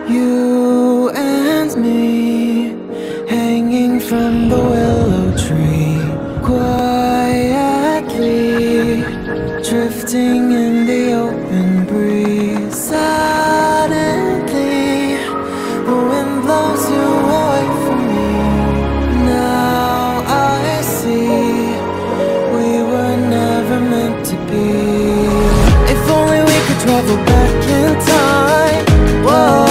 You and me, hanging from the willow tree, quietly drifting in the open breeze. Suddenly, the wind blows you away from me. Now I see we were never meant to be. If only we could travel back in time. Whoa.